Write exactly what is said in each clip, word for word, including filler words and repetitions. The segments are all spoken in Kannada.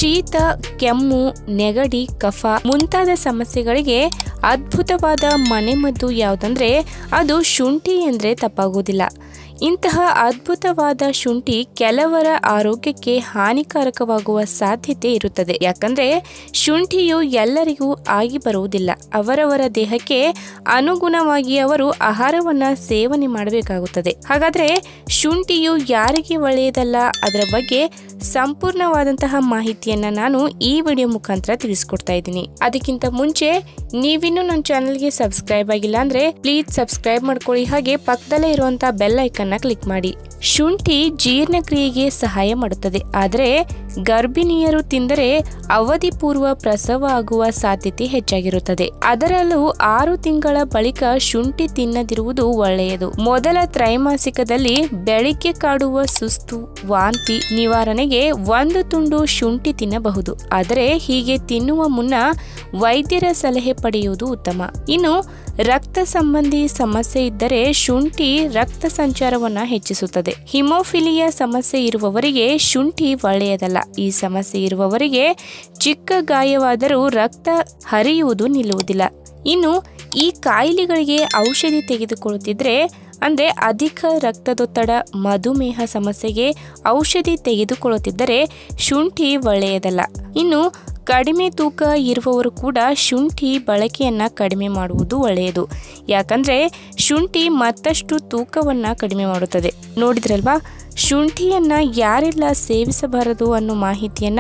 ಶೀತ, ಕೆಮ್ಮು, ನೆಗಡಿ, ಕಫ ಮುಂತಾದ ಸಮಸ್ಯೆಗಳಿಗೆ ಅದ್ಭುತವಾದ ಮನೆಮದ್ದು ಯಾವುದಂದ್ರೆ ಅದು ಶುಂಠಿ ಎಂದರೆ ತಪ್ಪಾಗುವುದಿಲ್ಲ. ಇಂತಹ ಅದ್ಭುತವಾದ ಶುಂಠಿ ಕೆಲವರ ಆರೋಗ್ಯಕ್ಕೆ ಹಾನಿಕಾರಕವಾಗುವ ಸಾಧ್ಯತೆ ಇರುತ್ತದೆ. ಯಾಕಂದ್ರೆ ಶುಂಠಿಯು ಎಲ್ಲರಿಗೂ ಆಗಿ ಬರುವುದಿಲ್ಲ. ಅವರವರ ದೇಹಕ್ಕೆ ಅನುಗುಣವಾಗಿ ಅವರು ಆಹಾರವನ್ನ ಸೇವನೆ ಮಾಡಬೇಕಾಗುತ್ತದೆ. ಹಾಗಾದ್ರೆ ಶುಂಠಿಯು ಯಾರಿಗೆ ಒಳ್ಳೆಯದಲ್ಲ ಅದರ ಬಗ್ಗೆ ಸಂಪೂರ್ಣವಾದಂತಹ ಮಾಹಿತಿಯನ್ನ ನಾನು ಈ ವಿಡಿಯೋ ಮುಖಾಂತರ ತಿಳಿಸ್ಕೊಡ್ತಾ ಇದ್ದೀನಿ. ಅದಕ್ಕಿಂತ ಮುಂಚೆ ನೀವಿನ್ನೂ ನನ್ನ ಚಾನೆಲ್ಗೆ ಸಬ್ಸ್ಕ್ರೈಬ್ ಆಗಿಲ್ಲ ಅಂದ್ರೆ ಪ್ಲೀಸ್ ಸಬ್ಸ್ಕ್ರೈಬ್ ಮಾಡ್ಕೊಳ್ಳಿ, ಹಾಗೆ ಪಕ್ಕದಲ್ಲೇ ಇರುವಂತಹ ಬೆಲ್ ಐಕನ್ ಕ್ಲಿಕ್ ಮಾಡಿ. ಶುಂಠಿ ಜೀರ್ಣಕ್ರಿಯೆಗೆ ಸಹಾಯ ಮಾಡುತ್ತದೆ, ಆದರೆ ಗರ್ಭಿಣಿಯರು ತಿಂದರೆ ಅವಧಿ ಪೂರ್ವ ಪ್ರಸವ ಆಗುವ ಸಾಧ್ಯತೆ ಹೆಚ್ಚಾಗಿರುತ್ತದೆ. ಅದರಲ್ಲೂ ಆರು ತಿಂಗಳ ಬಳಿಕ ಶುಂಠಿ ತಿನ್ನದಿರುವುದು ಒಳ್ಳೆಯದು. ಮೊದಲ ತ್ರೈಮಾಸಿಕದಲ್ಲಿ ಬೆಳಿಗ್ಗೆ ಕಾಡುವ ಸುಸ್ತು, ವಾಂತಿ ನಿವಾರಣೆಗೆ ಒಂದು ತುಂಡು ಶುಂಠಿ ತಿನ್ನಬಹುದು. ಆದರೆ ಹೀಗೆ ತಿನ್ನುವ ಮುನ್ನ ವೈದ್ಯರ ಸಲಹೆ ಪಡೆಯುವುದು ಉತ್ತಮ. ಇನ್ನು ರಕ್ತ ಸಂಬಂಧಿ ಸಮಸ್ಯೆ ಇದ್ದರೆ ಶುಂಠಿ ರಕ್ತ ಸಂಚಾರವನ್ನ ಹೆಚ್ಚಿಸುತ್ತದೆ. ಹಿಮೋಫಿಲಿಯಾ ಸಮಸ್ಯೆ ಇರುವವರಿಗೆ ಶುಂಠಿ ಒಳ್ಳೆಯದಲ್ಲ. ಈ ಸಮಸ್ಯೆ ಇರುವವರಿಗೆ ಚಿಕ್ಕ ಗಾಯವಾದರೂ ರಕ್ತ ಹರಿಯುವುದು ನಿಲ್ಲುವುದಿಲ್ಲ. ಇನ್ನು ಈ ಕಾಯಿಲೆಗಳಿಗೆ ಔಷಧಿ ತೆಗೆದುಕೊಳ್ಳುತ್ತಿದ್ರೆ ಅಂದ್ರೆ ಅಧಿಕ ರಕ್ತದೊತ್ತಡ, ಮಧುಮೇಹ ಸಮಸ್ಯೆಗೆ ಔಷಧಿ ತೆಗೆದುಕೊಳ್ಳುತ್ತಿದ್ದರೆ ಶುಂಠಿ ಒಳ್ಳೆಯದಲ್ಲ. ಇನ್ನು ಕಡಿಮೆ ತೂಕ ಇರುವವರು ಕೂಡ ಶುಂಠಿ ಬಳಕೆಯನ್ನ ಕಡಿಮೆ ಮಾಡುವುದು ಒಳ್ಳೆಯದು. ಯಾಕಂದ್ರೆ ಶುಂಠಿ ಮತ್ತಷ್ಟು ತೂಕವನ್ನ ಕಡಿಮೆ ಮಾಡುತ್ತದೆ. ನೋಡಿದ್ರಲ್ವಾ, ಶುಂಠಿಯನ್ನ ಯಾರೆಲ್ಲ ಸೇವಿಸಬಾರದು ಅನ್ನೋ ಮಾಹಿತಿಯನ್ನ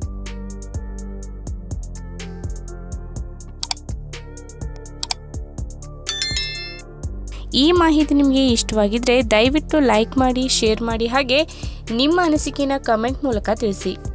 ಈ ಮಾಹಿತಿ ನಿಮಗೆ ಇಷ್ಟವಾಗಿದ್ರೆ ದಯವಿಟ್ಟು ಲೈಕ್ ಮಾಡಿ, ಶೇರ್ ಮಾಡಿ, ಹಾಗೆ ನಿಮ್ಮ ಅನಿಸಿಕೆನ ಕಮೆಂಟ್ ಮೂಲಕ ತಿಳಿಸಿ.